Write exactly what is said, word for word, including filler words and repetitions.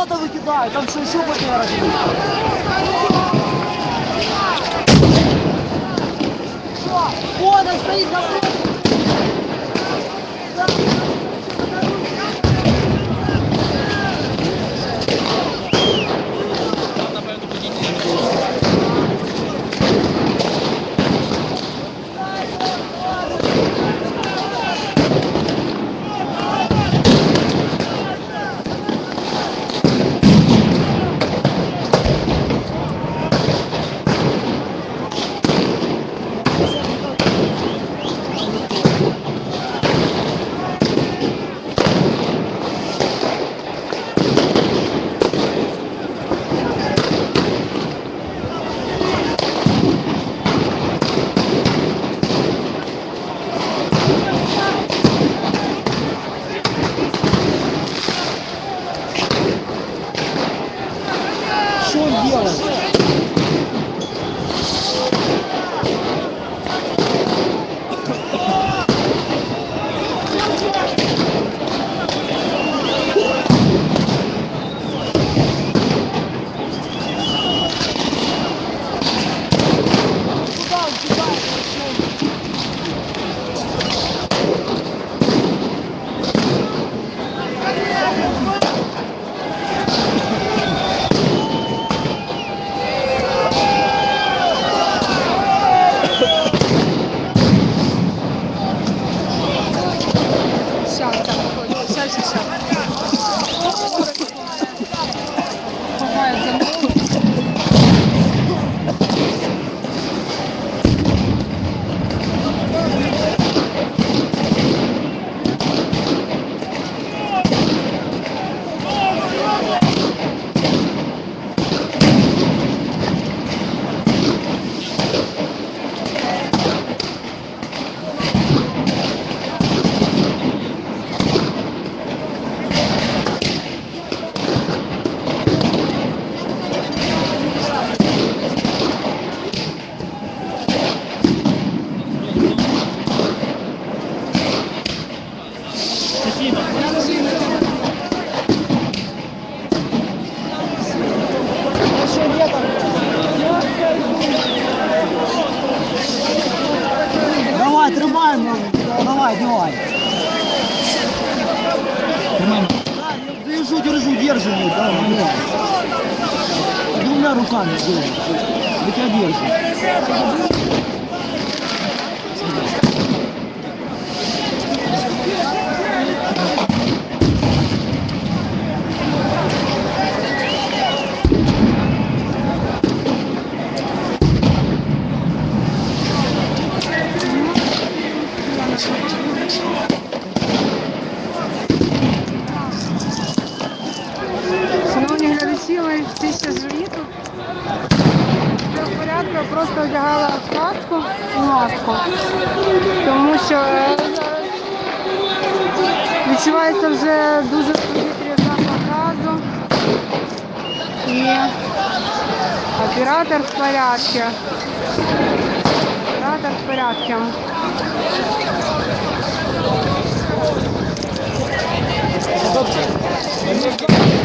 что-то выкидают, там что еще БТР один. Вон он стоит на фронте. Что он делает? Спасибо. Еще летом. Давай, тримай, мам. Давай, давай. Тримаємо. Да, я держу, держу, держу. Да, давай. Двумя руками делай. Я тебя держу. Шановні глядачі, ми всі ще живі тут. Все в порядку, я просто одягала каску і маску, тому що е, зараз відчувається вже дуже в повітрі запах газу і оператор в порядку. Оператор в порядку. Добре.